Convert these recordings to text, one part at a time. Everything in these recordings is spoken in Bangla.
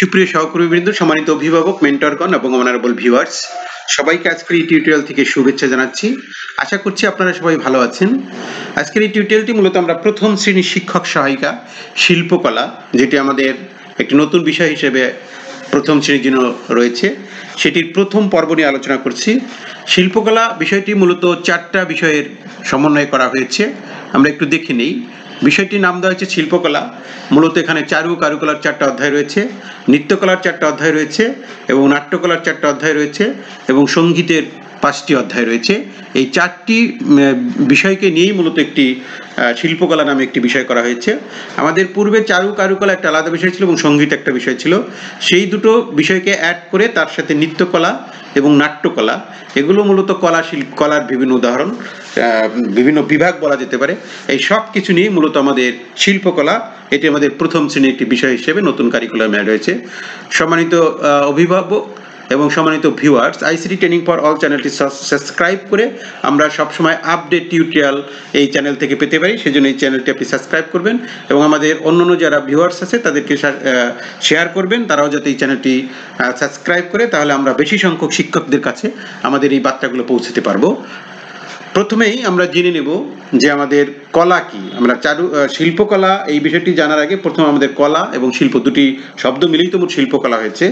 সুপ্রিয় সহকর্মীবৃন্দ, সম্মানিত অভিভাবক, মেন্টরগণ এবং অনারেবল ভিউয়ার্স, সবাইকে আজকের এই টিউটোরিয়াল থেকে শুভেচ্ছা জানাচ্ছি। আশা করছি আপনারা সবাই ভালো আছেন। আজকের এই টিউটোরিয়ালটি মূলত আমরা প্রথম শ্রেণীর শিক্ষক সহায়িকা শিল্পকলা, যেটি আমাদের একটি নতুন বিষয় হিসেবে প্রথম শ্রেণীর জন্য রয়েছে, সেটির প্রথম পর্ব নিয়ে আলোচনা করছি। শিল্পকলা বিষয়টি মূলত 4টা বিষয়ের সমন্বয় করা হয়েছে। আমরা একটু দেখে নেই। বিষয়টির নাম দেওয়া হয়েছে শিল্পকলা। মূলত এখানে কারুকলার 4টা অধ্যায় রয়েছে, নৃত্যকলার 4টা অধ্যায় রয়েছে এবং নাট্যকলার 4টা অধ্যায় রয়েছে এবং সঙ্গীতের 5টি অধ্যায় রয়েছে। এই 4টি বিষয়কে নিয়েই মূলত একটি শিল্পকলা নামে একটি বিষয় করা হয়েছে। আমাদের পূর্বে কারুকলা একটা আলাদা বিষয় ছিল এবং সঙ্গীত একটা বিষয় ছিল। সেই দুটো বিষয়কে অ্যাড করে তার সাথে নৃত্যকলা এবং নাট্যকলা, এগুলো মূলত কলার বিভিন্ন উদাহরণ, বিভিন্ন বিভাগ বলা যেতে পারে। এই সব কিছু নিয়ে মূলত আমাদের শিল্পকলা, এটি আমাদের প্রথম শ্রেণীর একটি বিষয় হিসেবে নতুন কারিকুলামে অ্যাড হয়েছে। সম্মানিত অভিভাবক এবং সম্মানিত viewers, ICT training for all চ্যানেলটি সাবস্ক্রাইব করে আমরা সবসময় আপডেট টিউটোরিয়াল এই চ্যানেল থেকে পেতে পারি। সেজন্য এই চ্যানেলটি আপনি সাবস্ক্রাইব করবেন এবং আমাদের অন্যান্য যারা ভিউয়ার্স আছে তাদেরকে শেয়ার করবেন, তারাও যাতে এই চ্যানেলটি সাবস্ক্রাইব করে, তাহলে আমরা বেশি সংখ্যক শিক্ষকদের কাছে আমাদের এই বার্তাগুলো পৌঁছতে পারবো। প্রথমেই আমরা জেনে নেব যে আমাদের কলা কি। আমরা শিল্পকলা এই বিষয়টি জানার আগে প্রথমে আমাদের কলা এবং শিল্প দুটি শব্দ মিলেই তো মোট শিল্পকলা হয়েছে।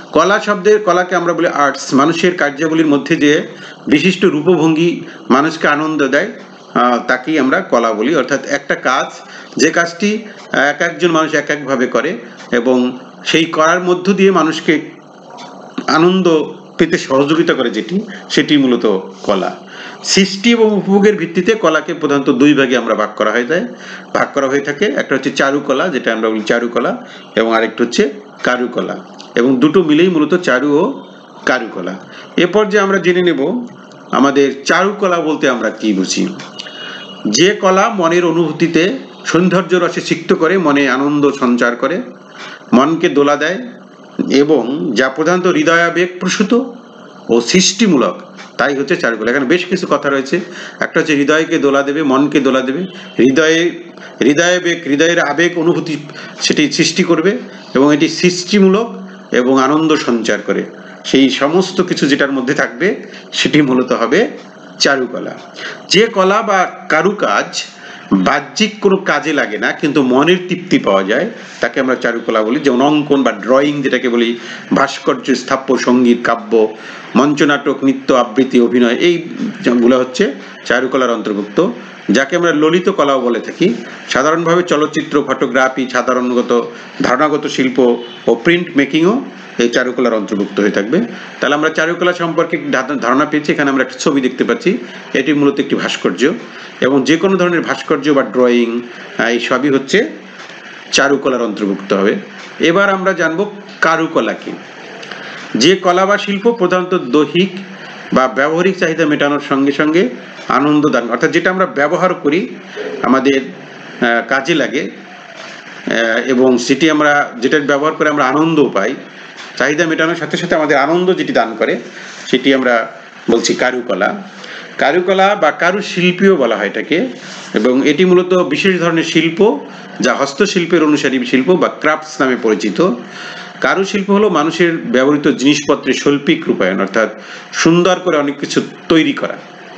কলাকে আমরা বলি আর্টস। মানুষের কার্যাবলীর মধ্যে যে বিশিষ্ট রূপভঙ্গি মানুষকে আনন্দ দেয় তাকেই আমরা কলা বলি। অর্থাৎ একটা কাজ, যে কাজটি এক একজন মানুষ এক একভাবে করে এবং সেই করার মধ্য দিয়ে মানুষকে আনন্দ পেতে সহযোগিতা করে সেটি মূলত কলা। সৃষ্টি এবং উপভোগের ভিত্তিতে কলাকে প্রধানত দুই ভাগে আমরা ভাগ করা হয়ে থাকে। একটা হচ্ছে চারুকলা, যেটা আমরা বলি চারুকলা, এবং আরেকটা হচ্ছে কারুকলা, এবং দুটো মিলেই মূলত চারু ও কারুকলা। এরপর যে আমরা জেনে নেব আমাদের চারুকলা বলতে আমরা কি বুঝি। যে কলা মনের অনুভূতিতে সৌন্দর্য রসে সিক্ত করে, মনে আনন্দ সঞ্চার করে, মনকে দোলা দেয় এবং যা প্রধানত হৃদয়াবেগ প্রসূত ও সৃষ্টিমূলক, তাই হচ্ছে চারুকলা। এখানে বেশ কিছু কথা রয়েছে। একটা হচ্ছে হৃদয়কে দোলা দেবে, মনকে দোলা দেবে, হৃদয়ের আবেগ অনুভূতি সেটি সৃষ্টি করবে এবং এটি সৃষ্টিমূলক এবং আনন্দ সঞ্চার করে। সেই সমস্ত কিছু যেটার মধ্যে থাকবে সেটি মূলত হবে চারুকলা। যে কলা বা কারুকাজ বাহ্যিক কোনো কাজে লাগে না কিন্তু মনের তৃপ্তি পাওয়া যায়, তাকে আমরা চারুকলা বলি। যেমন অঙ্কন বা ড্রয়িং যেটাকে বলি, ভাস্কর্য, স্থাপত্য, সঙ্গীত, কাব্য, মঞ্চনাটক, নৃত্য, আবৃত্তি, অভিনয়, এইগুলো হচ্ছে চারুকলার অন্তর্ভুক্ত, যাকে আমরা ললিত কলাও বলে থাকি। সাধারণভাবে চলচ্চিত্র, ফটোগ্রাফি, ধারণাগত শিল্প ও প্রিন্ট মেকিংও এই চারুকলার অন্তর্ভুক্ত হয়ে থাকবে। তাহলে আমরা চারুকলা সম্পর্কে ধারণা পেয়েছি। এখানে আমরা একটা ছবি দেখতে পাচ্ছি, এটি মূলত একটি ভাস্কর্য, এবং যে কোনো ধরনের ভাস্কর্য বা ড্রয়িং এই সবই হচ্ছে চারুকলার অন্তর্ভুক্ত হবে। এবার আমরা জানবো কারুকলা কি। যে কলা বা শিল্প প্রধানত দৈহিক বা ব্যবহারিক চাহিদা মেটানোর সঙ্গে সঙ্গে আনন্দ দান, অর্থাৎ যেটা আমরা ব্যবহার করি, আমাদের কাজে লাগে এবং যেটার ব্যবহার করে আমরা আনন্দ পাই, চাহিদা মেটানোর সাথে সাথে আমাদের আনন্দ যেটি দান করে, সেটি আমরা বলছি কারুকলা বা কারুশিল্পীও বলা হয় এটাকে। এবং এটি মূলত বিশেষ ধরনের শিল্প যা হস্তশিল্পের অনুসারী শিল্প বা ক্রাফটস নামে পরিচিত। কারুশিল্প হলো মানুষের ব্যবহৃত জিনিসপত্রের শৈল্পিক রূপায়ণ, অর্থাৎ সুন্দর করে অনেক কিছু তৈরি করা।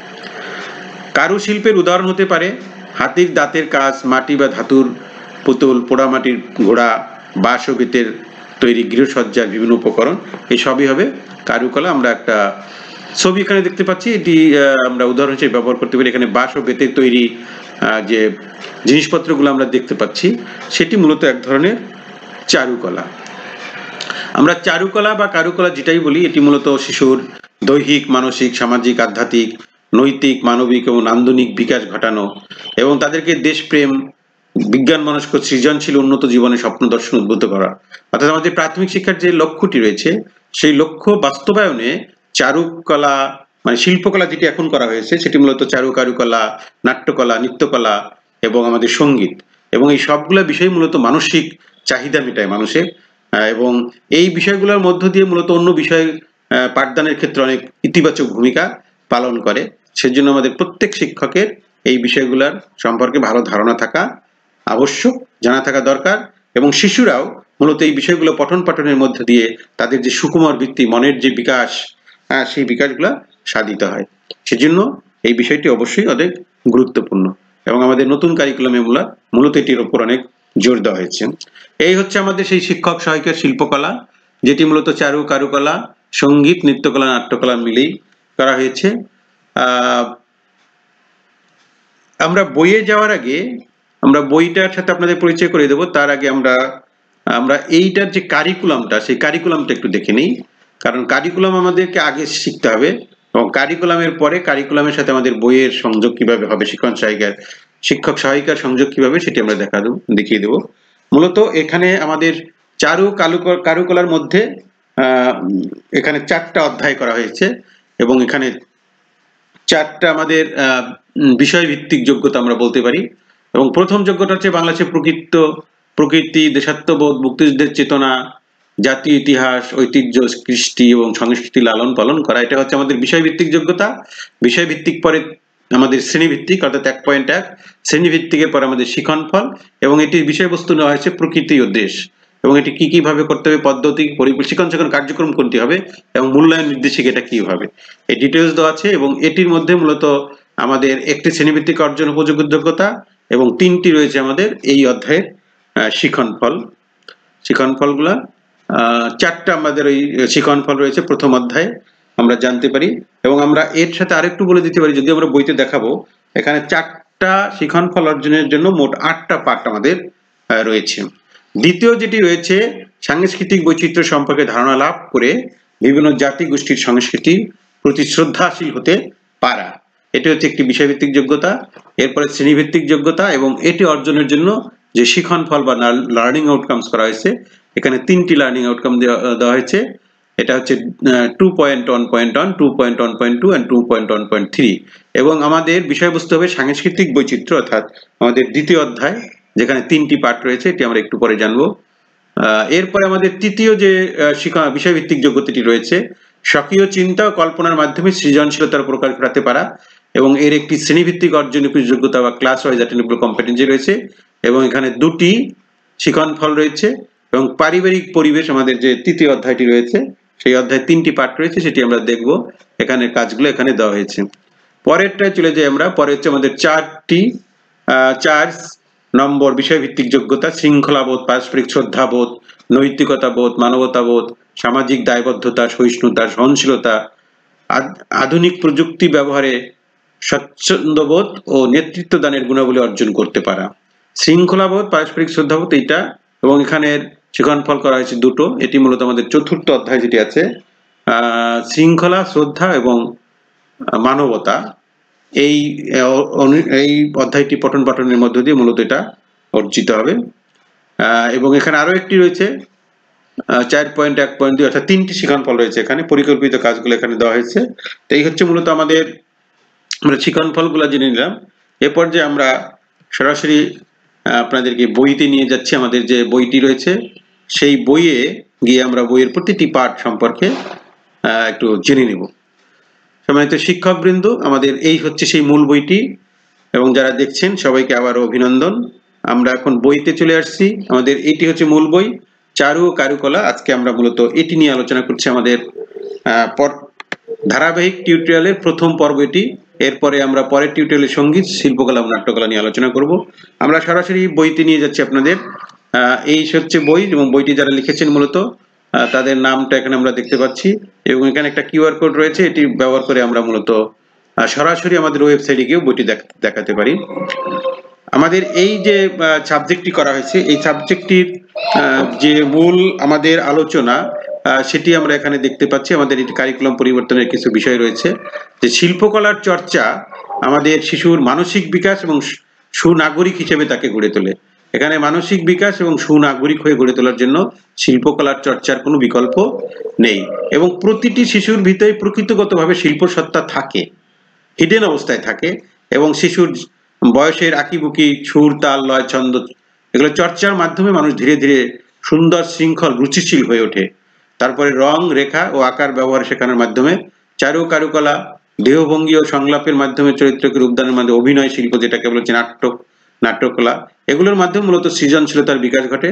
কারুশিল্পের উদাহরণ হতে পারে হাতির দাঁতের কাজ, মাটি বা ধাতুর পুতুল, পোড়ামাটির ঘোড়া, বাঁশ ও বেতের তৈরি গৃহসজ্জার বিভিন্ন উপকরণ, এই সবই হবে কারুকলা। আমরা একটা ছবি এখানে দেখতে পাচ্ছি, এটি আমরা উদাহরণ হিসেবে ব্যবহার করতে পারি। এখানে বাঁশ ও বেতের তৈরি যে জিনিসপত্রগুলো আমরা দেখতে পাচ্ছি, সেটি মূলত এক ধরনের চারুকলা। আমরা চারুকলা বা কারুকলা যেটাই বলি, এটি মূলত শিশুর দৈহিক, মানসিক, সামাজিক, আধ্যাত্মিক, নৈতিক, মানবিক এবং নান্দনিক বিকাশ ঘটানো এবং তাদেরকে দেশপ্রেম, বিজ্ঞান মনস্ক, সৃজনশীল, উন্নত জীবনে স্বপ্ন দর্শন উদ্বুদ্ধ করা। অর্থাৎ আমাদের প্রাথমিক শিক্ষার যে লক্ষ্যটি রয়েছে, সেই লক্ষ্য বাস্তবায়নে চারুকলা মানে শিল্পকলা যেটি এখন করা হয়েছে, সেটি মূলত কারুকলা, নাট্যকলা, নৃত্যকলা এবং আমাদের সঙ্গীত, এবং এই সবগুলো বিষয় মূলত মানসিক চাহিদা মেটায় মানুষের, এবং এই বিষয়গুলোর মধ্য দিয়ে মূলত অন্য বিষয় পাঠদানের ক্ষেত্রে অনেক ইতিবাচক ভূমিকা পালন করে। সেজন্য আমাদের প্রত্যেক শিক্ষকের এই বিষয়গুলোর সম্পর্কে ভালো ধারণা থাকা আবশ্যক, জানা থাকা দরকার, এবং শিশুরাও মূলত এই বিষয়গুলো পঠন পাঠনের মধ্যে দিয়ে তাদের যে সুকুমার বৃত্তি, মনের যে বিকাশ, সেই বিকাশগুলো সাধিত হয়। সেজন্য এই বিষয়টি অবশ্যই অনেক গুরুত্বপূর্ণ এবং আমাদের নতুন কারিকুলামে মূলত এটির উপর অনেক জোর দেওয়া হয়েছে। এই হচ্ছে আমাদের সেই শিক্ষক সহায়িকার শিল্পকলা, যেটি মূলত চারু কারুকলা, সঙ্গীত, নৃত্যকলা, নাট্যকলা মিলেই করা হয়েছে। আমরা বইয়ে যাওয়ার আগে আমরা বইটার সাথে আপনাদের পরিচয় করে দেব। তার আগে আমরা এইটার যে কারিকুলামটা, সেই কারিকুলামটা একটু দেখে নিই, কারণ কারিকুলাম আমাদেরকে আগে শিখতে হবে এবং কারিকুলামের পরে কারিকুলামের সাথে আমাদের বইয়ের সংযোগ কিভাবে হবে, শিক্ষক সহায়িকার সংযোগ কিভাবে, সেটি আমরা দেখিয়ে দেব। মূলত এখানে আমাদের চারু কারুকলার মধ্যে এখানে 4টা অধ্যায় করা হয়েছে এবং এখানে 4টা আমাদের বিষয়ভিত্তিক যোগ্যতা আমরা বলতে পারি। এবং প্রথম যোগ্যতা হচ্ছে বাংলাদেশের প্রকৃতি, দেশাত্মবোধ, মুক্তিযুদ্ধের চেতনা, জাতীয় ইতিহাস, ঐতিহ্য, কৃষ্টি এবং সংস্কৃতি লালন পালন করা। এটা হচ্ছে আমাদের বিষয়ভিত্তিক যোগ্যতা। বিষয়ভিত্তিক পরে আমাদের শ্রেণীভিত্তিক, অর্থাৎ 1.1 শ্রেণীভিত্তিকের পরে আমাদের শিক্ষণফল, এবং এটির বিষয়বস্তু নেওয়া হয়েছে প্রকৃতি ও দেশ, এবং এটি কি কিভাবে করতে হবে, পদ্ধতি, শিক্ষণ কার্যক্রম কোনটি হবে এবং মূল্যায়ন নির্দেশিকা এটা কি হবে, এই ডিটেলস দেওয়া আছে। এবং এটির মধ্যে মূলত আমাদের একটি শ্রেণীভিত্তিক অর্জন উপযোগ্য যোগ্যতা এবং 3টি রয়েছে আমাদের এই অধ্যায়ের শিক্ষণফলগুলা। 4টা আমাদের ওই শিক্ষণফল রয়েছে প্রথম অধ্যায়ে আমরা জানতে পারি। এবং আমরা এর সাথে আরেকটু বলে দিতে পারি, যদি আমরা বইতে দেখাবো, এখানে 4টা শিক্ষণফল অর্জনের জন্য মোট 8টা পাঠ আমাদের রয়েছে। দ্বিতীয় যেটি রয়েছে, সাংস্কৃতিক বৈচিত্র্য সম্পর্কে ধারণা লাভ করে বিভিন্ন জাতি গোষ্ঠীর সংস্কৃতির প্রতি শ্রদ্ধাশীল হতে পারা। এটি হচ্ছে একটি বিষয়ভিত্তিক যোগ্যতা। এরপরে শ্রেণীভিত্তিক যোগ্যতা, এবং এটি অর্জনের জন্য যে শিক্ষণফল বা লার্নিং আউটকামস করা হয়েছে, এখানে 3টি লার্নিং আউটকাম দেওয়া হয়েছে। এটা হচ্ছে 2.1.1, 2.1.2 and 2.1.3। এবং আমাদের বিষয়বস্তু হবে সাংস্কৃতিক বৈচিত্র্য, অর্থাৎ আমাদের দ্বিতীয় অধ্যায়, যেখানে 3টি পাঠ রয়েছে, এটি আমরা একটু পরে জানবো। এরপরে আমাদের তৃতীয় যে বিষয়ভিত্তিক যোগ্যতাটি রয়েছে, স্বকীয় চিন্তা ও কল্পনার মাধ্যমে সৃজনশীলতার প্রকাশ ঘটাতে পারা, এবং এর একটি শ্রেণীভিত্তিক অর্জনীয় যোগ্যতা বা ক্লাস ওয়াইজ অ্যাটেইনেবল কম্পিটেন্সি রয়েছে। এবং এখানে 2টি শিক্ষণফল রয়েছে। এবং পারিবারিক পরিবেশ আমাদের যে তৃতীয় অধ্যায়টি রয়েছে, সেই অধ্যায়ে 3টি পাঠ রয়েছে, সেটি আমরা দেখব। এখানে কাজগুলো এখানে দেওয়া হয়েছে। পরেরটায় চলে যাই আমরা। পরে হচ্ছে আমাদের 4 নম্বর বিষয়ভিত্তিক যোগ্যতা, শৃঙ্খলাবোধ, পারস্পরিক শ্রদ্ধাবোধ, নৈতিকতাবোধ, মানবতাবোধ, সামাজিক দায়বদ্ধতা, সহিষ্ণুতা, সহনশীলতা, আধুনিক প্রযুক্তি ব্যবহারে স্বচ্ছন্দবোধ ও নেতৃত্ব দানের গুণাবলী অর্জন করতে পারা। শৃঙ্খলাবোধ, পারস্পরিক শ্রদ্ধাবোধ এইটা, এবং এখানের শিক্ষণফল করা হয়েছে 2টো। এটি মূলত আমাদের 4র্থ অধ্যায় যেটি আছে, শৃঙ্খলা, শ্রদ্ধা এবং মানবতা, এই অধ্যায়টি পঠন পাঠনের মধ্য দিয়ে মূলত এটা অর্জিত হবে। এবং এখানে আরো একটি রয়েছে 4.1.2, অর্থাৎ 3টি শিক্ষণফল রয়েছে। এখানে পরিকল্পিত কাজগুলো এখানে দেওয়া হয়েছে। তো এই হচ্ছে মূলত আমরা শিক্ষণফলগুলো জেনে নিলাম। এরপর যে আমরা সরাসরি আপনাদেরকে বইতে নিয়ে যাচ্ছি। আমাদের যে বইটি রয়েছে, সেই বইয়ে গিয়ে আমরা বইয়ের প্রতিটি পাঠ সম্পর্কে একটু জেনে নেব। সম্মানিত শিক্ষকবৃন্দ, আমাদের এই হচ্ছে সেই মূল বইটি, এবং যারা দেখছেন সবাইকে আবারও অভিনন্দন। আমরা এখন বইতে চলে আসছি। আমাদের এটি হচ্ছে মূল বই, চারু ও কারুকলা। আজকে আমরা মূলত এটি নিয়ে আলোচনা করছি। আমাদের ধারাবাহিক টিউটোরিয়ালের প্রথম পর্ব এটি। এরপরে আমরা পরের টিউটোরিয়ালে সঙ্গীত, শিল্পকলা ও নাট্যকলা নিয়ে আলোচনা করব। আমরা সরাসরি বইতে নিয়ে যাচ্ছি আপনাদের। এই হচ্ছে বই, এবং বইটি যারা লিখেছেন মূলত তাদের নামটা এখানে আমরা দেখতে পাচ্ছি, এবং এখানে একটা কিউআর কোড রয়েছে। এটি ব্যবহার করে আমরা মূলত সরাসরি আমাদের ওয়েবসাইটে গিয়ে বইটি দেখাতে পারি। আমাদের এই যে সাবজেক্টটি করা হয়েছে, এই সাবজেক্টটির যে মূল আমাদের আলোচনা, সেটি আমরা এখানে দেখতে পাচ্ছি। আমাদের এই কারিকুলাম পরিবর্তনের কিছু বিষয় রয়েছে, যে শিল্পকলার চর্চা আমাদের শিশুর মানসিক বিকাশ এবং সুনাগরিক হিসেবে তাকে গড়ে তোলে। এখানে মানসিক বিকাশ এবং সুনাগরিক হয়ে গড়ে তোলার জন্য শিল্পকলার চর্চার কোনো বিকল্প নেই, এবং প্রতিটি শিশুর ভিতরে প্রকৃতিগতভাবে শিল্প সত্তা থাকে, হিডেন অবস্থায় থাকে, এবং শিশুর বয়সের আঁকিবুকি সুর, তাল, লয়, ছন্দ, এগুলো চর্চার মাধ্যমে মানুষ ধীরে ধীরে সুন্দর, শৃঙ্খল, রুচিশীল হয়ে ওঠে। তারপরে রং, রেখা ও আকার ব্যবহার শেখানোর মাধ্যমে চারু কারুকলা, দেহভঙ্গি ও সংলাপের মাধ্যমে চরিত্রকে রূপদানের মাধ্যমে অভিনয় শিল্প, যেটাকে বলছে নাট্যকলা, এগুলোর মাধ্যমে মূলত সৃজনশীলতার বিকাশ ঘটে।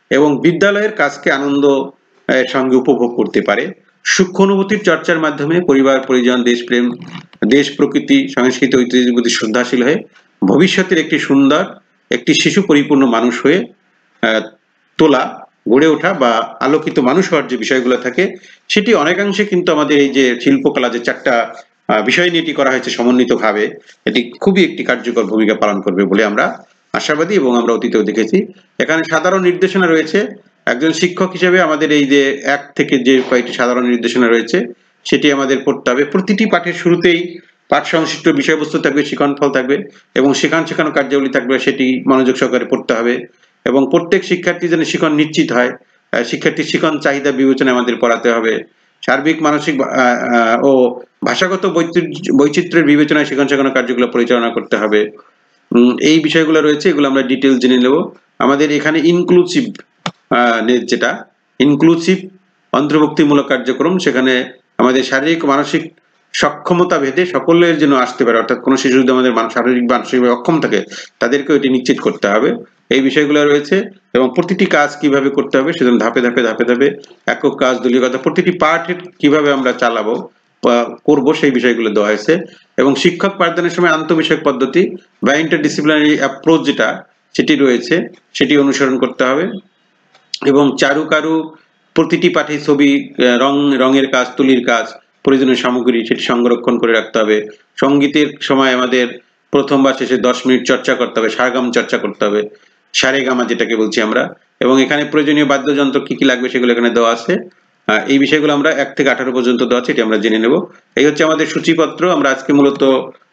এবং বিদ্যালয়ের কাজকে আনন্দ সঙ্গে উপভোগ করতে পারে। সূক্ষ্ম অনুভূতির চর্চার মাধ্যমে পরিবার, পরিজন, দেশপ্রেম, দেশ, প্রকৃতি, সংস্কৃতি, ঐতিহ্যের প্রতি শ্রদ্ধাশীল হয়ে ভবিষ্যতের একটি সুন্দর, একটি শিশু পরিপূর্ণ মানুষ হয়ে তোলা, গড়ে ওঠা বা আলোকিত মানুষ হওয়ার যে বিষয়গুলো থাকে, সেটি অনেকাংশে কিন্তু আমাদের এই যে শিল্পকলা যে 4টা বিষয় নিয়ে এটি করা হয়েছে সমন্বিতভাবে, এটি খুবই একটি কার্যকর ভূমিকা পালন করবে বলে আমরা আশাবাদী এবং আমরা অতীতেও দেখেছি। এখানে সাধারণ নির্দেশনা রয়েছে। একজন শিক্ষক হিসেবে আমাদের এই যে 1 থেকে যে কয়েকটি সাধারণ নির্দেশনা রয়েছে সেটি আমাদের পড়তে হবে। প্রতিটি পাঠের শুরুতেই পাঠ সংশ্লিষ্ট বিষয়বস্তু থাকবে, শিক্ষণফল থাকবে এবং শেখানো কার্যাবলী থাকবে, সেটি মনোযোগ সহকারে পড়তে হবে এবং প্রত্যেক শিক্ষার্থী যেন শিখন নিশ্চিত হয়, শিক্ষার্থীর শিখন চাহিদা বিবেচনায় আমাদের পড়াতে হবে। সার্বিক মানসিক ও ভাষাগত বৈচিত্র্যের বিবেচনায় শেখানো কার্যগুলো পরিচালনা করতে হবে। এই বিষয়গুলো রয়েছে, এগুলো আমরা ডিটেইলস জেনে নেব। আমাদের এখানে ইনক্লুসিভ যেটা ইনক্লুসিভ অন্তর্ভুক্তিমূলক কার্যক্রম, সেখানে আমাদের শারীরিক মানসিক সক্ষমতা ভেদে সকলের জন্য আসতে পারে, অর্থাৎ কোনো শিশু যদি আমাদের শারীরিক মানসিকভাবে অক্ষম থাকে তাদেরকেও এটি নিশ্চিত করতে হবে। এই বিষয়গুলো রয়েছে এবং প্রতিটি কাজ কিভাবে করতে হবে সেজন্য ধাপে ধাপে একক কাজ, দলীয় কাজ, প্রতিটি পাঠ কিভাবে আমরা চালাবো করব সেই বিষয়গুলো দেওয়া হয়েছে। এবং শিক্ষক পাঠদানের সময় আন্তঃবিষয়ক পদ্ধতি বা ইন্টারডিসিপ্লিনারি অ্যাপ্রোচ যেটা সেটি রয়েছে, সেটি অনুসরণ করতে হবে। এবং কারু প্রতিটি পাঠে ছবি, রঙের কাজ, তুলির কাজ, প্রয়োজনীয় সামগ্রী সেটি সংরক্ষণ করে রাখতে হবে। সঙ্গীতের সময় আমাদের প্রথম বা শেষে 10 মিনিট চর্চা করতে হবে, সারেগাম চর্চা করতে হবে, সারেগামা যেটাকে বলছি আমরা। এবং এখানে প্রয়োজনীয় বাদ্যযন্ত্র কি কি লাগবে সেগুলো এখানে দেওয়া আছে। এই বিষয়গুলো আমরা 1 থেকে 18 পর্যন্ত দেওয়া আছে, এটি আমরা জেনে নেব। এই হচ্ছে আমাদের সূচিপত্র। আমরা আজকে মূলত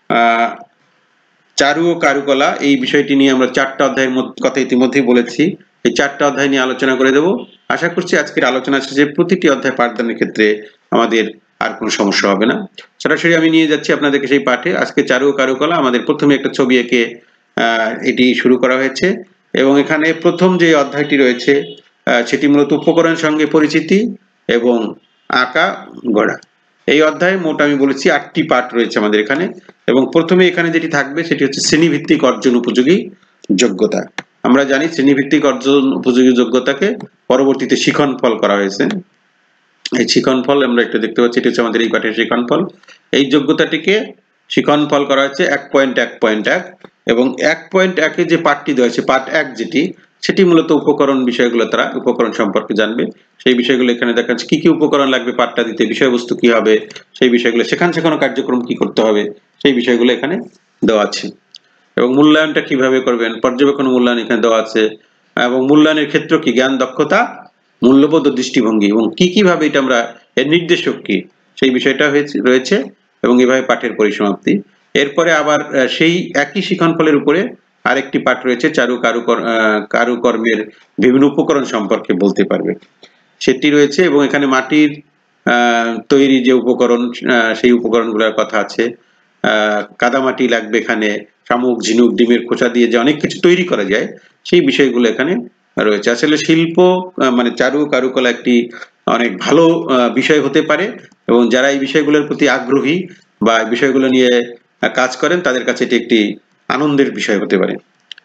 চারু ও কারুকলা এই বিষয়টি নিয়ে আমরা 4টা অধ্যায়ের কথা ইতিমধ্যেই বলেছি, এই 4টা অধ্যায় নিয়ে আলোচনা করে দেব। আশা করছি আজকের আলোচনা শেষে প্রতিটি অধ্যায় পাঠদানের ক্ষেত্রে আমাদের আর কোনো সমস্যা হবে না। সরাসরি আমি নিয়ে যাচ্ছি আপনাদেরকে সেই পাঠে। আজকে চারু ও কারুকলা আমাদের প্রথমে একটা ছবি এঁকে এটি শুরু করা হয়েছে এবং এখানে প্রথম যে অধ্যায়টি রয়েছে সেটি মূলত উপকরণ সঙ্গে পরিচিতি এবং আঁকা গড়া। এই অধ্যায়ে মোট আমি বলেছি 8টি পাঠ রয়েছে আমাদের এখানে এবং প্রথমে এখানে যেটি থাকবে সেটি হচ্ছে শ্রেণীভিত্তিক অর্জন উপযোগী যোগ্যতা। আমরা জানি শ্রেণীভিত্তিক অর্জন উপযোগী যোগ্যতাকে পরবর্তীতে শিক্ষণফল করা হয়েছে। এই শিক্ষণফল আমরা একটু দেখতে পাচ্ছি, এটি হচ্ছে আমাদের এই পাঠের শিক্ষণফল। এই যোগ্যতাটিকে শিক্ষণফল করা হচ্ছে 1.1.1 এবং 1.1 এ যে পাঠটি দেওয়া হয়েছে, পাঠ 1 যেটি, সেটি মূলত উপকরণ বিষয়গুলো, তারা উপকরণ সম্পর্কে জানবে। সেই বিষয়গুলো এখানে দেখা যাচ্ছে, কি কি উপকরণ লাগবে পাঠটা দিতে, বিষয়বস্তু কি হবে, সেই বিষয়গুলো, শেখানো কার্যক্রম কি করতে হবে, সেই বিষয়গুলো এখানে দেওয়া আছে। এবং মূল্যায়নটা কিভাবে করবেন, পর্যবেক্ষণ মূল্যায়ন এখানে দেওয়া আছে এবং মূল্যায়নের ক্ষেত্র কি, জ্ঞান, দক্ষতা, মূল্যবোধ ও দৃষ্টিভঙ্গি এবং কি কিভাবে এটা আমরা, এর নির্দেশক কি, সেই বিষয়টা রয়েছে এবং এভাবে পাঠের পরিসমাপ্তি। এরপরে আবার সেই একই শিক্ষণফলের উপরে আরেকটি পাঠ রয়েছে, কারুকর্মের বিভিন্ন উপকরণ সম্পর্কে বলতে পারবে, সেটি রয়েছে। এবং এখানে মাটির তৈরি যে উপকরণ, সেই উপকরণগুলোর কথা আছে। কাদামাটি লাগবে, এখানে শামুক, ঝিনুক, ডিমের খোসা দিয়ে যে অনেক কিছু তৈরি করা যায় সেই বিষয়গুলো এখানে রয়েছে। আসলে শিল্প মানে চারু কারুকলা একটি অনেক ভালো বিষয় হতে পারে এবং যারা এই বিষয়গুলোর প্রতি আগ্রহী বা এই বিষয়গুলো নিয়ে কাজ করেন তাদের কাছে এটি একটি আনন্দের বিষয় হতে পারে।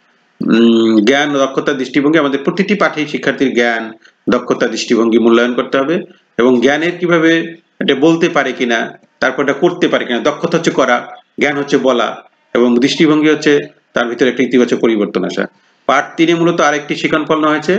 জ্ঞান, দক্ষতা, দৃষ্টিভঙ্গি, আমাদের প্রতিটি পাঠে শিক্ষার্থীর জ্ঞান, দক্ষতা, দৃষ্টিভঙ্গি মূল্যায়ন করতে হবে এবং জ্ঞানের কিভাবে এটা বলতে পারে কিনা, তারপর এটা করতে পারে কিনা। দক্ষতা হচ্ছে করা, জ্ঞান হচ্ছে বলা এবং দৃষ্টিভঙ্গি হচ্ছে তার ভিতরে একটা ইতিবাচক পরিবর্তন আসা। পাঠ 3 মূলত আরেকটি শিক্ষণফল নেওয়া হয়েছে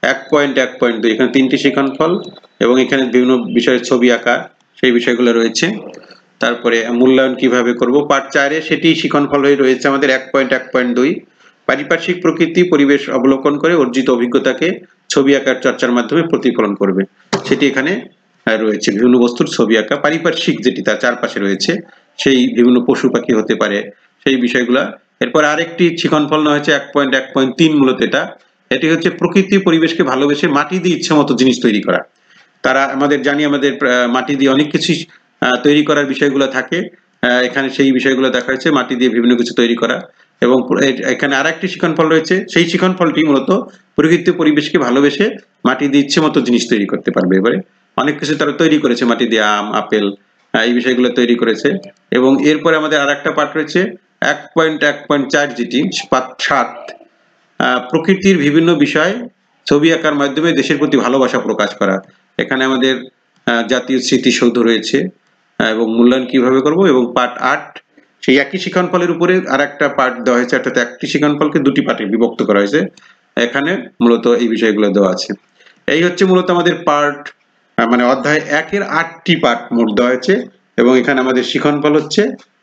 1.1.2, এখানে 3টি শিক্ষণফল এবং এখানে বিভিন্ন বিষয়ের ছবি আঁকা, সেই বিষয়গুলো রয়েছে। তারপরে মূল্যায়ন কিভাবে করব, পাঠ 4-এ সেটি শিক্ষণফল হয়ে রয়েছে আমাদের 1.1.2, পারিপার্শ্বিক প্রকৃতি পরিবেশ অবলোকন করে অর্জিত অভিজ্ঞতাকে ছবি আঁকার চর্চার মাধ্যমে প্রতিফলন করবে, সেটি এখানে রয়েছে। বিভিন্ন বস্তুর ছবি আঁকা, পারিপার্শ্বিক যেটি তার চারপাশে রয়েছে, সেই বিভিন্ন পশু পাখি হতে পারে, সেই বিষয়গুলা। এরপর আরেকটি শিক্ষণফল নেওয়া হয়েছে 1.1.3, মূলত এটি হচ্ছে প্রকৃতি পরিবেশকে ভালোবেসে মাটি দিয়ে ইচ্ছে মতো জিনিস তৈরি করা। তারা আমাদের জানি আমাদের মাটি দিয়ে অনেক কিছু তৈরি করার বিষয়গুলো থাকে, এখানে সেই বিষয়গুলো দেখা হয়েছে, মাটি দিয়ে বিভিন্ন কিছু তৈরি করা। এবং এখানে আরেকটি শিক্ষণফল রয়েছে, সেই শিক্ষণফলটি মূলত প্রকৃতি পরিবেশকে ভালোবেসে মাটি দিয়ে ইচ্ছে মতো জিনিস তৈরি করতে পারবে। এবারে অনেক কিছু তারা তৈরি করেছে মাটি দিয়ে, আম, আপেল, এই বিষয়গুলো তৈরি করেছে। এবং এরপরে আমাদের আরেকটা পাঠ রয়েছে 1.1.4, যেটি পাঠ 7, প্রকৃতির বিভিন্ন বিষয় ছবি আঁকার মাধ্যমে দেশের প্রতি ভালোবাসা প্রকাশ করা। এখানে আমাদের জাতীয় স্মৃতিসৌধ রয়েছে এবং মূল্যায়ন কিভাবে করব, এবং পার্ট ৮ সেই একই শিক্ষণফলের উপরে আর একটা পার্ট দেওয়া হয়েছে, অর্থাৎ একটি শিক্ষণফলকে দুটি পার্টে বিভক্ত করা হয়েছে। এখানে মূলত এই বিষয়গুলো দেওয়া আছে। এই হচ্ছে মূলত আমাদের পার্ট মানে অধ্যায় ১-এর ৮টি পার্ট মোট দেওয়া হয়েছে, এবং এখানে আমাদের শিক্ষণফল হচ্ছে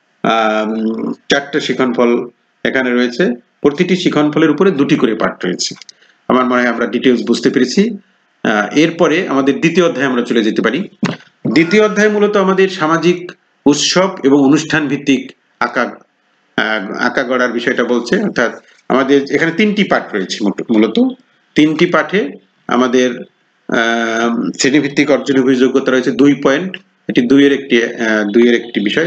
৪টা শিক্ষণফল এখানে রয়েছে। প্রতিটি শিক্ষণফলের উপরে দুটি করে পার্ট রয়েছে। আমার মনে হয় আমরা ডিটেইলস বুঝতে পেরেছি। এরপরে আমাদের দ্বিতীয় অধ্যায়ে আমরা চলে যেতে পারি। দ্বিতীয় অধ্যায় মূলত আমাদের সামাজিক উৎসব এবং অনুষ্ঠান ভিত্তিক আঁকা গড়ার বিষয়টা বলছে, অর্থাৎ আমাদের এখানে 3টি পাঠ রয়েছে। মূলত 3টি পাঠে আমাদের শ্রেণীভিত্তিক অর্জনের যোগ্যতা রয়েছে 2 পয়েন্ট। এটি 2-এর একটি বিষয়।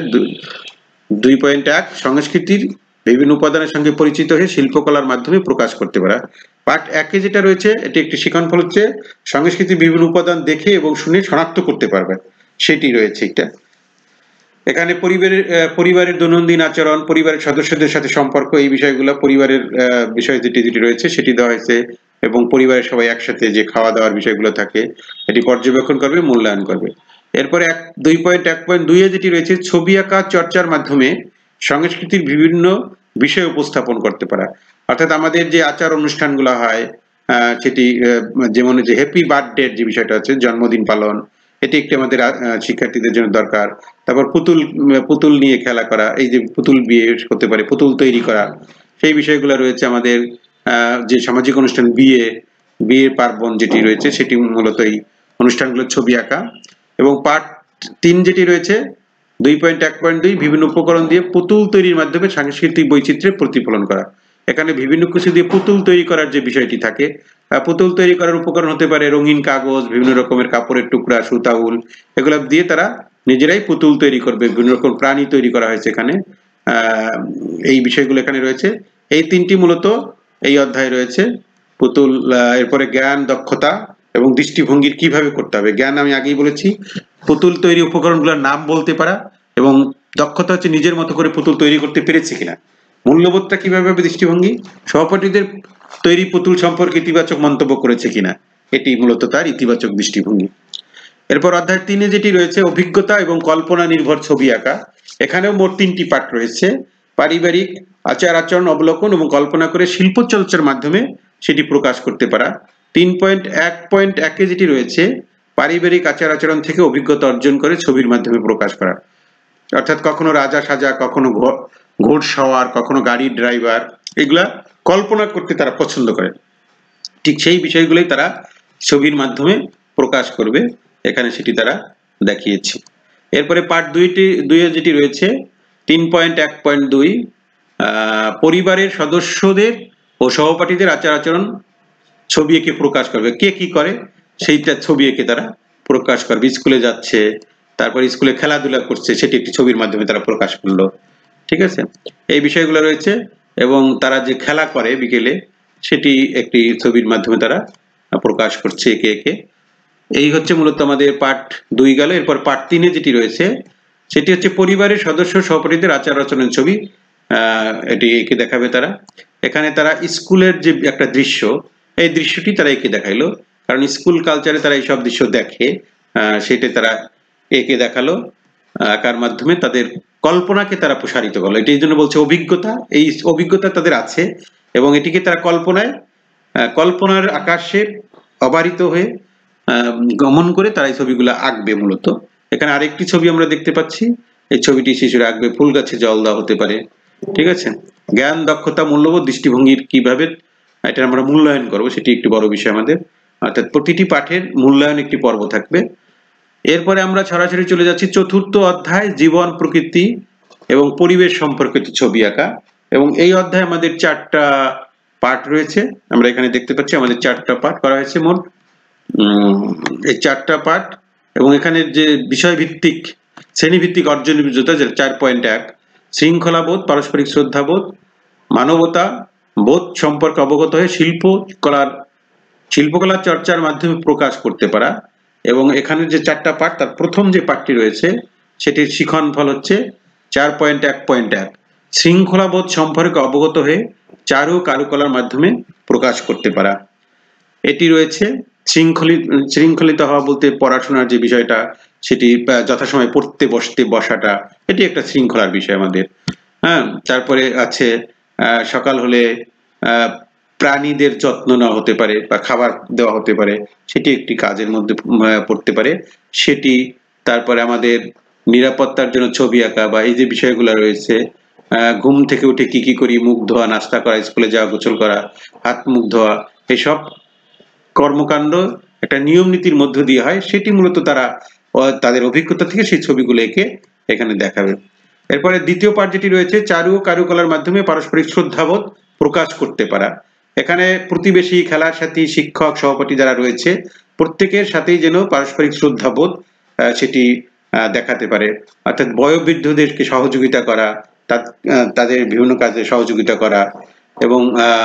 2.1 সংস্কৃতির বিভিন্ন উপাদানের সঙ্গে পরিচিত হয়ে শিল্পকলার মাধ্যমে প্রকাশ করতে পারা। পার্ট 1-এ যেটা রয়েছে এটি একটি শিক্ষণফল হচ্ছে সংস্কৃতির বিভিন্ন উপাদান দেখে এবং শুনে শনাক্ত করতে পারবে, সেটি রয়েছে এটা। এখানে পরিবারের দৈনন্দিন আচরণ, পরিবারের সদস্যদের সাথে সম্পর্ক, এই বিষয়গুলো পরিবারের বিষয় যেটি রয়েছে সেটি দেওয়া হয়েছে, এবং পরিবারের সবাই একসাথে যে খাওয়া দাওয়ার বিষয়গুলো থাকে এটি পর্যবেক্ষণ করবে, মূল্যায়ন করবে। এরপরে 2.1.2-এ যেটি রয়েছে ছবি আঁকা চর্চার মাধ্যমে সংস্কৃতির বিভিন্ন বিষয় উপস্থাপন করতে পারা। অর্থাৎ আমাদের যে আচার অনুষ্ঠানগুলো হয় সেটি যেমন যে হ্যাপি বার্থডে যে বিষয়টা আছে, জন্মদিন পালন, এটি একটি আমাদের শিক্ষার্থীদের জন্য দরকার। তারপর পুতুল নিয়ে খেলা করা, এই যে পুতুল বিয়ে হতে পারে, পুতুল তৈরি করা, সেই বিষয়গুলো রয়েছে আমাদের। যে সামাজিক অনুষ্ঠান বিয়ে পার্বণ যেটি রয়েছে সেটি মূলত এই অনুষ্ঠানগুলোর ছবি আঁকা। এবং পার্ট 3 যেটি রয়েছে 2.1.2 বিভিন্ন উপকরণ দিয়ে পুতুল তৈরির মাধ্যমে সাংস্কৃতিক বৈচিত্র্যের প্রতিফলন করা। এখানে বিভিন্ন কিছু দিয়ে পুতুল তৈরি করার যে বিষয়টি থাকে, পুতুল তৈরি করার উপকরণ হতে পারে রঙিন কাগজ, বিভিন্ন রকমের কাপড়ের টুকরা, সুতা, উল, এগুলো দিয়ে তারা নিজেরাই পুতুল তৈরি করবে। বিভিন্ন রকম প্রাণী তৈরি করা হয়েছে এখানে, এই বিষয়গুলো এখানে রয়েছে। এই 3টি মূলত এই অধ্যায়ে রয়েছে। পুতুল, এরপরে জ্ঞান, দক্ষতা এবং দৃষ্টিভঙ্গির কিভাবে করতে হবে। জ্ঞান আমি আগেই বলেছি, পুতুল তৈরি উপকরণগুলোর নাম বলতে পারা, এবং দক্ষতা হচ্ছে নিজের মতো করে পুতুল তৈরি করতে পেরেছে কিনা। মূল্যবোধটা কিভাবে হবে, দৃষ্টিভঙ্গি সহপাঠীদের তৈরি পুতুল সম্পর্কে ইতিবাচক মন্তব্য করেছে কিনা, এটি মূলত তার ইতিবাচক দৃষ্টিভঙ্গি। এরপর অধ্যায় 3-এ যেটি রয়েছে অভিজ্ঞতা এবং কল্পনা নির্ভর ছবি আঁকা। এখানেও মোট 3টি পাঠ রয়েছে। পারিবারিক আচার আচরণ অবলোকন এবং কল্পনা করে শিল্প চর্চার মাধ্যমে সেটি প্রকাশ করতে পারা। 3.1.1-এ যেটি রয়েছে পারিবারিক আচার আচরণ থেকে অভিজ্ঞতা অর্জন করে ছবির মাধ্যমে প্রকাশ করা। অর্থাৎ কখনো রাজা সাজা, কখনো ঘোড়সওয়ার, কখনো গাড়ির ড্রাইভার, এগুলা কল্পনা করতে তারা পছন্দ করে। ঠিক সেই বিষয়গুলোই তারা ছবির মাধ্যমে প্রকাশ করবে, এখানে সেটি তারা দেখিয়েছে। এরপরে পার্ট 2-এ যেটি রয়েছে 3.1.2 পরিবারের সদস্যদের ও সহপাঠীদের আচার আচরণ ছবি এঁকে প্রকাশ করবে। কে কি করে সেইটা ছবি এঁকে তারা প্রকাশ করবে। স্কুলে যাচ্ছে, তারপর স্কুলে খেলাধুলা করছে, সেটি একটি ছবির মাধ্যমে তারা প্রকাশ করলো। ঠিক আছে, এই বিষয়গুলো রয়েছে। এবং তারা যে খেলা করে বিকেলে, সেটি একটি ছবির মাধ্যমে তারা প্রকাশ করছে একে একে। এই হচ্ছে মূলত আমাদের পার্ট 2 গেল। এরপর পার্ট 3-এ যেটি রয়েছে সেটি হচ্ছে পরিবারের সদস্য সহপাঠীদের আচার আচরণ ছবি এটি এঁকে দেখাবে তারা। এখানে তারা স্কুলের যে একটা দৃশ্য, এই দৃশ্যটি তারা এঁকে দেখাইলো, কারণ স্কুল কালচারে তারা এইসব দৃশ্য দেখে, সেটা তারা এঁকে দেখালো। আঁকার মাধ্যমে তাদের কল্পনাকে তারা প্রসারিত করলো। এটি এই জন্য বলছে অভিজ্ঞতা, এই অভিজ্ঞতা তাদের আছে, এবং এটিকে তারা কল্পনার আকাশে অবারিত হয়ে গমন করে তারা এই ছবিগুলো আঁকবে মূলত। এখানে আরেকটি ছবি আমরা দেখতে পাচ্ছি, এই ছবিটি শিশুরা আঁকবে ফুল গাছে জল দেওয়া হতে পারে। ঠিক আছে, জ্ঞান, দক্ষতা, মূল্যবোধ, দৃষ্টিভঙ্গির কিভাবে এটা আমরা মূল্যায়ন করবো, সেটি একটি বড় বিষয় আমাদের। অর্থাৎ প্রতিটি পাঠের মূল্যায়ন একটি পর্ব থাকবে। এরপরে আমরা সরাসরি চলে যাচ্ছি 4র্থ অধ্যায় জীবন, প্রকৃতি এবং পরিবেশ সম্পর্কিত ছবি আঁকা। এবং এই অধ্যায়ে আমাদের 4টা পাঠ রয়েছে। আমরা এখানে দেখতে পাচ্ছি আমাদের 4টা পাঠ করা হয়েছে মোট। এই 4টা পাঠ, এবং এখানে যে বিষয়ভিত্তিক শ্রেণীভিত্তিক অর্জন যোগ্যতা 4.1 শৃঙ্খলাবোধ, পারস্পরিক শ্রদ্ধাবোধ, মানবতা বোধ সম্পর্কে অবগত হয়ে শিল্পকলার চর্চার মাধ্যমে প্রকাশ করতে পারা। এবং এখানে যে 4টা পাঠ, তার প্রথম যে পাঠটি রয়েছে সেটির শিক্ষণফল হচ্ছে 4.1.1 শৃঙ্খলাবোধ সম্পর্কে অবগত হয়ে চারু কারুকলার মাধ্যমে প্রকাশ করতে পারা। এটি রয়েছে শৃঙ্খলিত হওয়া বলতে পড়াশোনার যে বিষয়টা সেটি যথাসময়ে পড়তে বসাটা, এটি একটা শৃঙ্খলার বিষয় আমাদের। হ্যাঁ, তারপরে আছে সকাল হলে প্রাণীদের যত্ন নেওয়া হতে পারে বা খাবার দেওয়া হতে পারে, সেটি একটি কাজের মধ্যে পড়তে পারে সেটি। তারপরে আমাদের নিরাপত্তার জন্য ছবি আঁকা বা এই যে বিষয়গুলো রয়েছে, ঘুম থেকে উঠে কি কি করি, মুখ ধোয়া, নাস্তা করা, স্কুলে যাওয়া, গোসল করা, হাত মুখ ধোয়া, এসব কর্মকাণ্ড একটা নিয়ম নীতির মধ্য দিয়ে হয়, সেটি মূলত তারা তাদের অভিজ্ঞতা থেকে সেই ছবিগুলো এঁকে এখানে দেখাবে। এরপরে দ্বিতীয় পার্ট যেটি রয়েছে, চারু ও কারুকলার মাধ্যমে পারস্পরিক শ্রদ্ধাবোধ প্রকাশ করতে পারা। এখানে প্রতিবেশী, খেলার সাথী, শিক্ষক, সহপাঠী যারা রয়েছে প্রত্যেকের সাথেই যেন পারস্পরিক শ্রদ্ধাবোধ সেটি দেখাতে পারে। অর্থাৎ বয়োবৃদ্ধদেরকে সহযোগিতা করা, তাদের বিভিন্ন কাজে সহযোগিতা করা এবং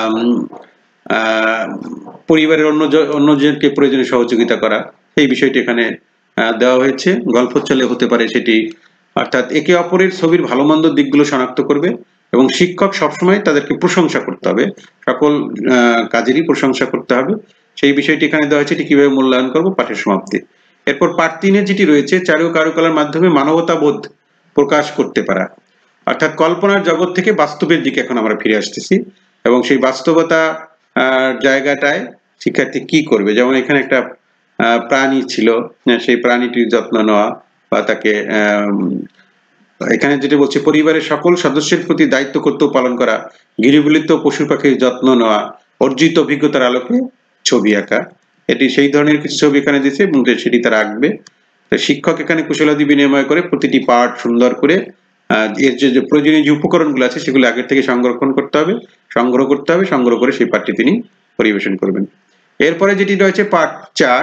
পরিবারের অন্যজনকে প্রয়োজনে সহযোগিতা করা, এই বিষয়টি এখানে দেওয়া হয়েছে। গল্প চলে হতে পারে সেটি, অর্থাৎ একে অপরের ছবির ভালো মন্দ দিকগুলো শনাক্ত করবে এবং শিক্ষক সবসময় তাদেরকে প্রশংসা করতে হবে, সকল কাজেরই প্রশংসা করতে হবে, সেই বিষয়টি এখানে দেওয়া হয়েছে। এটি কিভাবে মূল্যায়ন করবো, পাঠের সমাপ্তি। এরপর পার্ট 3 যেটি রয়েছে, চারু কারুকলার মাধ্যমে মানবতাবোধ প্রকাশ করতে পারা। অর্থাৎ কল্পনার জগৎ থেকে বাস্তবের দিকে এখন আমরা ফিরে আসতেছি এবং সেই বাস্তবতা জায়গাটায় শিক্ষার্থী কি করবে। যেমন এখানে একটা প্রাণী ছিল, সেই প্রাণীটির যত্ন নেওয়া বা তাকে এখানে যেটা বলছে পরিবারের সকল সদস্যের প্রতি দায়িত্ব কর্তব্য পালন করা, গৃহপালিত পশু পাখির যত্ন নেওয়া, অর্জিত অভিজ্ঞতার আলোকে ছবি আঁকা, এটি সেই ধরনের কিছু ছবি এখানে দিয়েছে এবং সেটি তারা আঁকবে। শিক্ষক এখানে কুশলাদি বিনিময় করে প্রতিটি পার্ট সুন্দর করে এর যে প্রয়োজনীয় যে উপকরণগুলো আছে সেগুলো আগের থেকে সংগ্রহ করতে হবে, সংগ্রহ করে সেই পাঠটি তিনি পরিবেশন করবেন। এরপরে যেটি রয়েছে পার্ট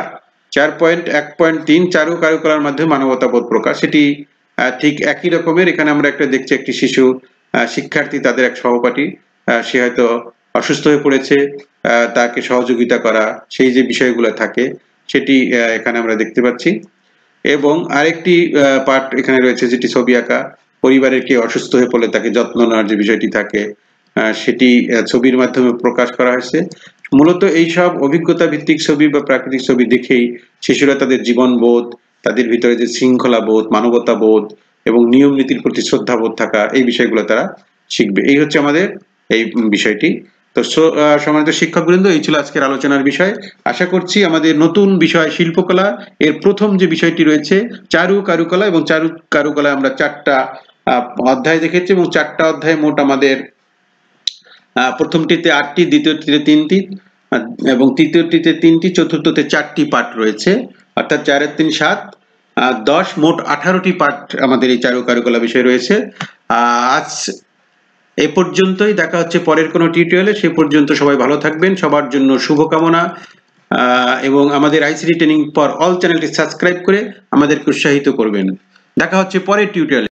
4.1.3 চারু কারুকলার মাধ্যমে মানবতাবোধ প্রকাশ, সেটি ঠিক একই রকমের। এখানে আমরা একটা দেখছি একটি শিশু শিক্ষার্থী, তাদের এক সহপাঠী, সে হয়তো অসুস্থ হয়ে পড়েছে, তাকে সহযোগিতা করা, সেই যে বিষয়গুলো থাকে সেটি এখানে আমরা দেখতে পাচ্ছি। এবং আরেকটি পার্ট এখানে রয়েছে যেটি ছবি আঁকা, পরিবারের কেউ অসুস্থ হয়ে পড়লে তাকে যত্ন নেওয়ার যে বিষয়টি থাকে সেটি ছবির মাধ্যমে প্রকাশ করা হয়েছে। মূলত এইসব অভিজ্ঞতা ভিত্তিক ছবি বা প্রাকৃতিক ছবি দেখেই শিশুরা তাদের জীবনবোধ, তাদের ভিতরে যে শৃঙ্খলা বোধ, মানবতা বোধ এবং নিয়ম নীতির প্রতি শ্রদ্ধাবোধ থাকা, এই বিষয়গুলো তারা শিখবে। এই হচ্ছে আমাদের এই বিষয়টি। তো সম্মানিত শিক্ষকবৃন্দ, এই ছিল আজকের আলোচনার বিষয়। আশা করছি আমাদের নতুন বিষয় শিল্পকলা এর প্রথম যে বিষয়টি রয়েছে চারু কারুকলা, এবং চারু কারুকলা আমরা 4টা অধ্যায় দেখেছি এবং 4টা অধ্যায়ে মোট আমাদের প্রথমটিতে 8টি, দ্বিতীয়টিতে 3টি এবং তৃতীয়টিতে 3টি, চতুর্থতে 4টি পাঠ রয়েছে, অর্থাৎ 4 আর 3 7, 10, মোট 18টি পাঠ আমাদের এই চারু কারুকলা বিষয় রয়েছে। আজ এই পর্যন্তই, দেখা হচ্ছে পরের কোনো টিউটোরিয়ালে। সে পর্যন্ত সবাই ভালো থাকবেন, সবার জন্য শুভকামনা এবং আমাদের আইসিটি ট্রেনিং ফর অল চ্যানেলটি সাবস্ক্রাইব করে আমাদেরকে উৎসাহিত করবেন। দেখা হচ্ছে পরের টিউটোরিয়ালে।